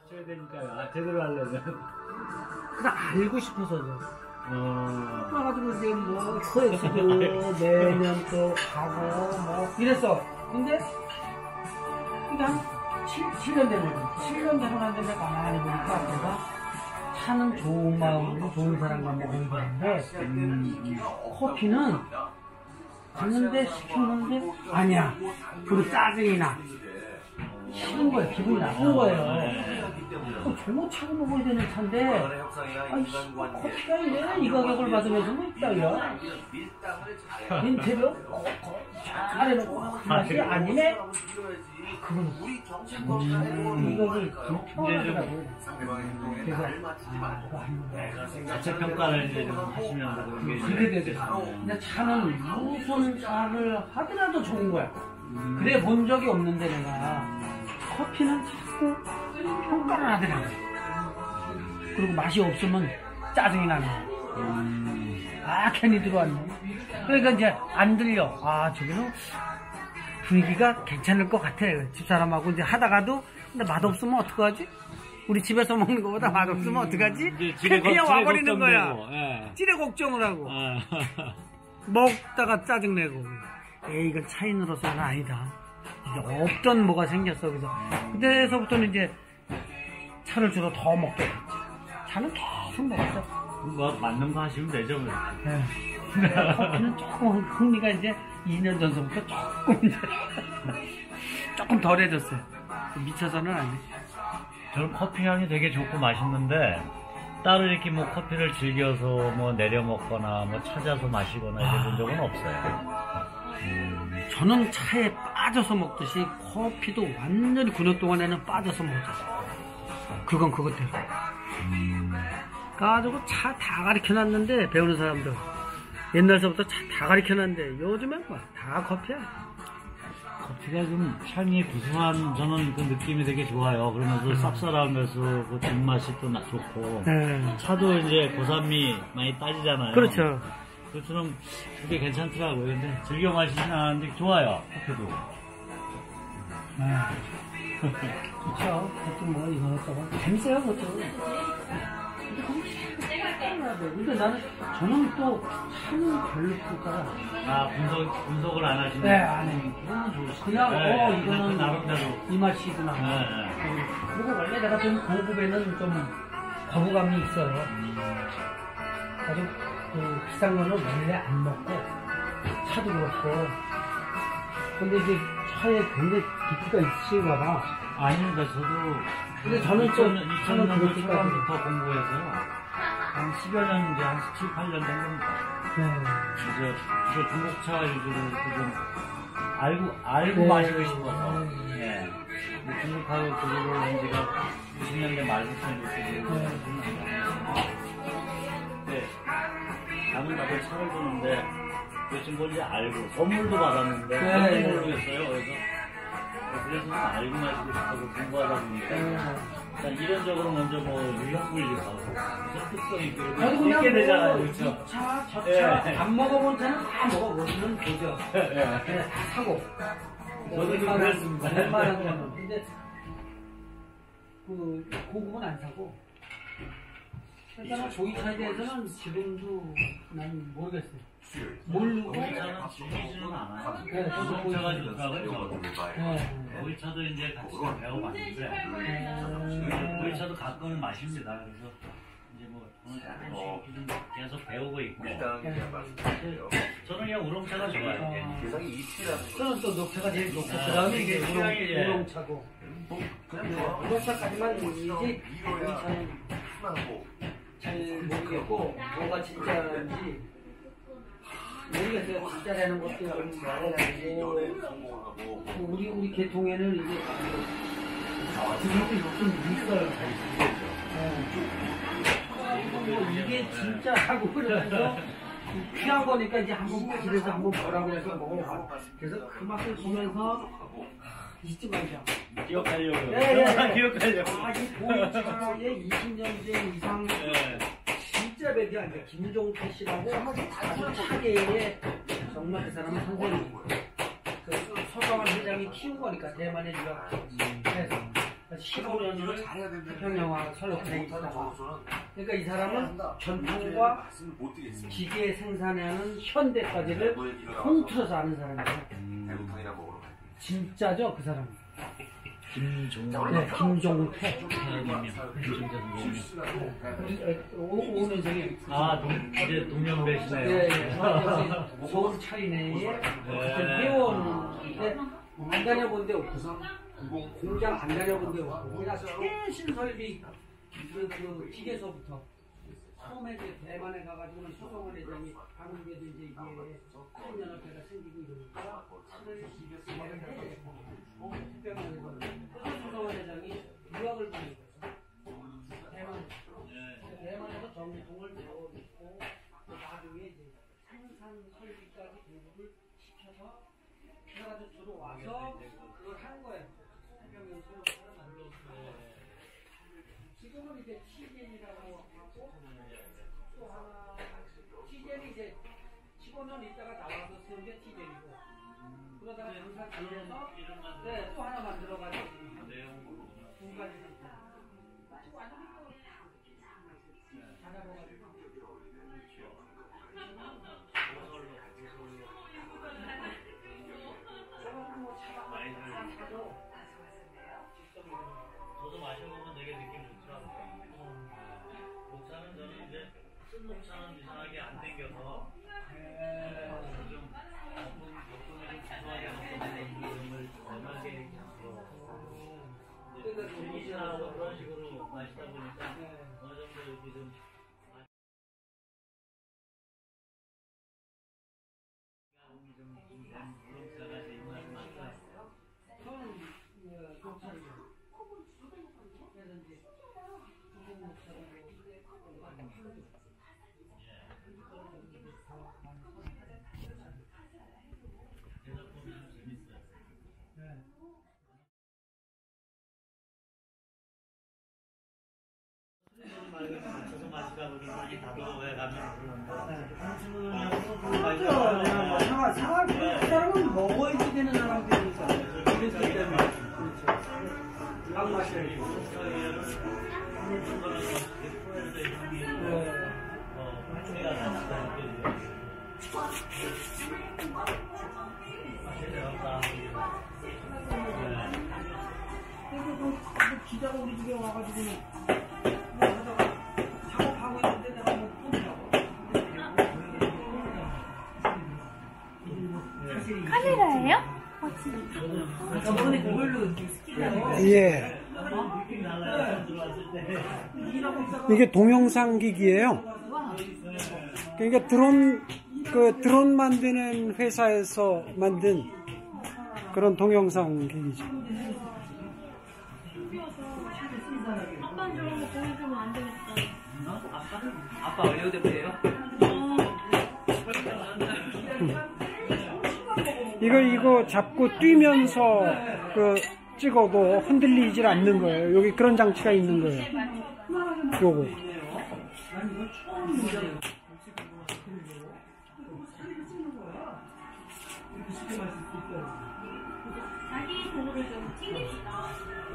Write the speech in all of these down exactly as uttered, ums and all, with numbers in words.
쳐야 되니까요. 아, 제대로 하려면. 그냥 알고 싶어서죠. 어. 그래가지고 이제 뭐 코엑스도 매년 또 가고 뭐 이랬어. 근데 이게 한 칠 년 되는 거지. 칠 년 되고 난 다음에 가만히 보니까 내가 차는 좋은 마음으로 좋은 사람과 먹은 건데 음, 커피는 갔는데 시켰는데 아니야. 그리고 짜증이 나. 싫은 거예요. 기분이 나쁜 거예요. 어, 잘못 차고 먹어야 되는 차인데 아이씨, 커피가 왜 이 가격을 받으면서 뭐 있다야? 인테리어 잘 해놓고 그 맛이 아니네? 그건 음, 이거를 평가하더라고요. 그래서 아, 그거 아닌데 자체 평가를 이제 좀 하시면서 그런 게 그게 되죠. 근데 차는 무슨 차를 하더라도 좋은 거야. 음. 그래 본 적이 없는데 내가 커피는 자꾸 평가를 하더라고. 그리고 맛이 없으면 짜증이 나네. 음. 아 괜히 들어왔네. 그러니까 이제 안 들려. 아 저기는 분위기가 괜찮을 것 같아. 집사람하고 이제 하다가도 근데 맛없으면 어떡하지? 우리 집에서 먹는 것보다 맛없으면 어떡하지? 그냥, 그냥 와버리는 거야. 예. 찌레 걱정을 하고. 아. 먹다가 짜증내고. 에이 이건 차인으로서는 아니다. 이제 없던 뭐가 생겼어. 그래서 그때서부터는 이제 차를 주로 더 먹게 됐지. 차는 계속 먹었어. 뭐 맞는 거 하시면 되죠. 네. 커피는 조금 흥미가 이제 이 년 전서부터 조금 이제 조금 덜해졌어요. 미쳐서는 아니지. 저는 커피 향이 되게 좋고 맛있는데 따로 이렇게 뭐 커피를 즐겨서 뭐 내려 먹거나 뭐 찾아서 마시거나 이런 아... 적은 없어요. 음... 저는 차에 빠져서 먹듯이 커피도 완전히 구 년 동안에는 빠져서 먹었어요. 그건 그것대로. 음... 가지고 차 다 가르쳐놨는데 배우는 사람들 옛날서부터 차 다 가르쳐놨는데 요즘엔 뭐 다 커피야. 커피가 좀 향이 구수한 저는 그 느낌이 되게 좋아요. 그러면서 음. 쌉쌀하면서 그 뒷맛이 또 좋고 네. 차도 이제 고산미 많이 따지잖아요. 그렇죠. 그처럼 그게 괜찮더라고요. 근데 즐겨 마시진 않았는데 좋아요. 커피도. 네. 그렇죠. 그것도 뭐 이거저거 재밌어요. 그것도. 근데 나는 저는 또 차는 별로 그럴까. 아 분석 분석을 안 하시는? 네, 안 해요. 그러면 좋으시. 그냥 네, 어 이거는 나름대로 이 맛이구나. 네, 네. 그리고 원래 내가 좀 고급에는 좀 거부감이 있어요. 음. 아주 그 비싼 거는 원래 안 먹고 차도 그렇고. 근데 이제 차에 굉장히 깊이가 있으신가 봐. 아닙니다. 저도. 근데 저는 좀 이천 년도 초반부터 공부해서. 한 십여 년, 이제 한 칠, 팔 년 된 겁니다. 네. 이제, 이제 중국차 위주로 좀 알고, 알고 네. 마시고 싶어서. 네. 네. 중국하고 그리고 온 지가 이십 년대 말부터 이렇게. 네. 남은 다들 차를 주는데, 요즘 뭔지 알고, 선물도 받았는데, 네. 뭔지 모르겠어요. 그래서. 그래서 알고 마시고 싶어서 공부하다 보니까. 네. 이론적으로 먼저 뭐 유형 분리하고 특성 있고 있게 되잖아요. 그렇죠? 이 차, 저 차, 네. 안 먹어본 차는 다 먹어보시면 되죠. 네. 네. 다 사고. 저도 그랬습니다. 웬만한 거는. 근데 그 고급은 안 사고. 그러니까 조이차에 대해서는 지금도 난 모르겠어요. 모르고 오일차는 즐기지는 않아요. 네, 오일차가 좋다고요. 네. 오일차도 이제 같이 배워봤는데 네. 오일차도 가끔은 마십니다. 그래서 이제 뭐 어, 계속 배우고 있고 네. 저는 그냥 우롱차가 좋아요. 어. 저는 또 녹차가 제일 좋고 그 다음에 이게 우롱, 우롱차고 우롱차까지만 이제 오일차는 잘 모르겠고 뭐가 진짜인지 모르겠어요. 진짜라는 것도 좀 말해가지고 우리 우리 계통에는 이게 지금도 좀 있어요. 뭐 이게 진짜라고 그러면서 귀한 거니까 이제 한번 집에서 한번 보라고 해서 먹어봐. 그래서 그 맛을 보면서 잊지 말자. 기억하려고. 네, 네. 기억하려고. 아, 이 보이차에 이십 년 된 이상. 네. 진짜 배기 아니야. 김종태 씨라고 아주 차계에 정말 그 사람은 선생님이고 그 서강원 회장이 키운 거니까 대만에 유학 해서 십오 년을 태평양화 설렁탕에 있다가 그러니까 이 사람은 전통과 기계 생산하는 현대까지를 통틀어서 아는 사람이에요. 진짜죠 그 사람. 김종 네, 김종태. 오 년생이에요. 아, 동, 이제 동년배시네요. 네, 네. 서울 차이네에 회원인데 안 다녀본 데 없고 공장 안 다녀본 데 없고 그냥 최신 설비 그, 그 기계서부터 처음에 이제 대만에 가가지고는 소송원 회장이 방금에도 이제 이게 한연합회가 생기고 이러니까 차를 기계서를 특별한에서 소송원 회장이 유학을 보낸 거죠. 대만 대만에서 전통을 배워놓고 나중에 이제 생산 설비까지 교육을 시켜서 그래가지고 들어와서 그걸 한 거예요. 태평양 소송을 만들었어요. 지금은 이제 티젠이라고 하고 또 하나 티젠이 이제 십오 년 있다가 나와서 쓰는 게 티젠이고 그러다가 장사 잘려서 네, 또 하나 만들어가지고 두 가지 상품. 잘하고가지고 저도 마셔보면 되게 느낌 좋더라고요. 녹차는 저는 이제 쓴 녹차는 이상하게 안 땡겨서 좀 거품, 거품이 좀 구수하게 먹는 그런 연하게 이렇게 그러니까 좀 그런 식으로 마시다 보니까 어느 정도 이렇게 좀 녹차가 제 입맛에 맞더라고요. 저는 녹차를 그래서 이제 중국 녹차를 맞춰서 마시다 보니 많이 다도해 가면 사과 사과 그 사람은 먹어야지 되는 사람들이니까 그래서 때문에 그렇죠. 약 마셔야지. 그래서 그 기자가 우리 집에 와가지고는 뭐 하다가 작업하고 있는데 내가 뭐 폰이라고. 카메라예요? 저번에 그걸로 예. 이게 동영상 기기예요. 그러니까 드론 그 드론 만드는 회사에서 만든 그런 동영상 기기죠. 아빠는 저런 거 보여주면 안 되겠다. 아빠 원료대표예요? 이거 이거 잡고 뛰면서 그 찍어도 흔들리질 않는 거예요. 여기 그런 장치가 있는 거예요. 요거. 자기 공부를 좀 튕깁시다.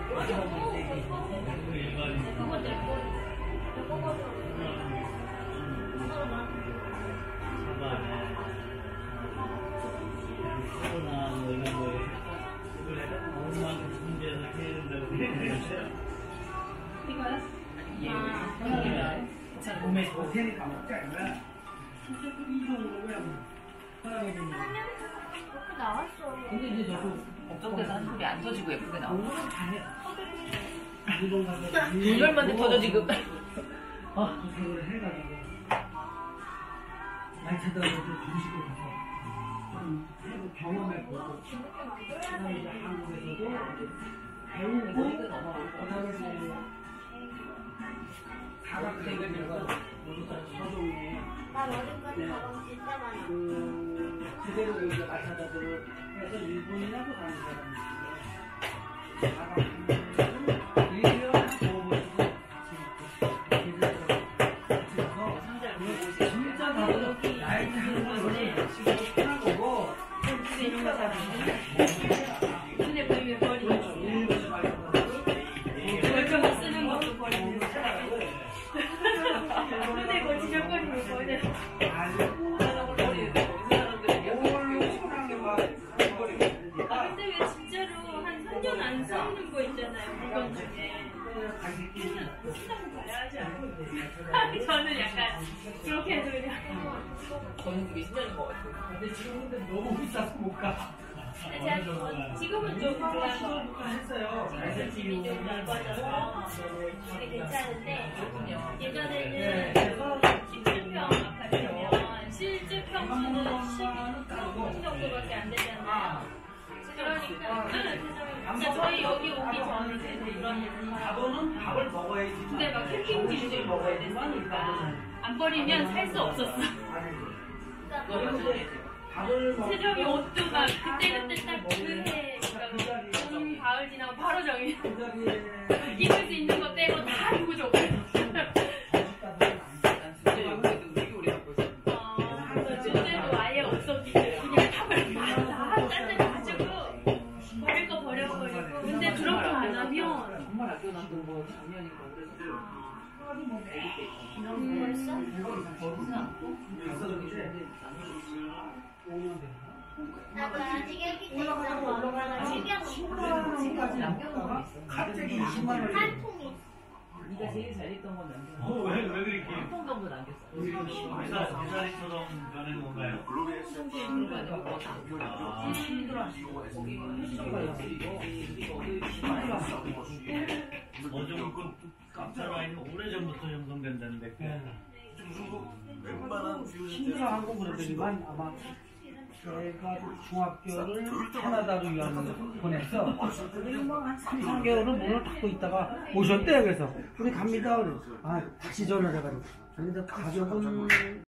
몸에 좋으니까 먹자 이거야. 진짜 그 이종으로 왜 사람이 좀. 이렇게 나왔어. 근데 이제 저도 걱정돼서 한 소리 안 터지고 예쁘게 나오고. 너무 잘해. 이종 가서 이걸만 터져 지금. 아, 그걸 해가지고 날 찾아가지고 주시고 가서 좀 해보 경험해보고 그다음에 이제 한국에서도 배우고 그다음에 뭐 가각대가 내가 모두 다 서동에 나 어제까지 가방 진짜 많아. 그 그대로 이제 마차다도 해서 일본이라도 가는 사람이 있어요. 가각 일 년 경험을 진짜 나도 나이 드는 거니 지금 편한 거고 진짜 다 눈에 보이면 머리. 일본에서 가는 거 그건 저는 약간 그렇게 해서 그냥 저는 그게 신기한 것 같아요. 근데 지금은 근데 너무 비싸서 못 가. 제가 저- 지금은 좀 그냥 했어요. 지금 집이 좀 넓어져서 되게 괜찮은데 예전에는 십칠 평 아파트면 실제 평수는 십이 평 정도밖에 안 되잖아요. 그러니까 진짜 저희 여기 오기 전에 그런 밥은 밥을 먹어야지. 근데 막 캠핑지를 먹어야 되니까 안 버리면 살 수 없었어. 밥을 먹 세정이 옷도 막 그때그때 딱 그해 봄, 가을 지나고 바로 정해 입을 수 있는 거 빼고 다 입고 줬고 난 진짜 여기도 되게 오래 갖고 있었는데. 주제도 아예 없었기 때문에 그냥 밥을 다딴데 가지고 버릴 거 버려버리고 근데 그렇게 안 하면 정말 아껴놨던 거 작년인가 그래서. 벌써? 버리진 않고 나도 아직 애기 때 있는 거 챙겨놓고 남겨놓은 거 있어. 갑자기 이십만 원. 한 통이 네가 제일 잘했던 건 남겨. 어, 왜, 왜 그렇게? 한 통 정도 남겼어. 회사, 회사리처럼 변하는 건가요? 아, 어좀 그 깜짝아이는 오래전부터 형성된다는데. 힘들어한 건 그러더니만 아마 제가 중학교를 캐나다로 유학을 보냈어. 그래서 뭐한 삼, 사 개월은 문을 닫고 있다가 오셨대요. 그래서 우리 갑니다. 그래서 아 다시 전화를 해가지고 근데 가족은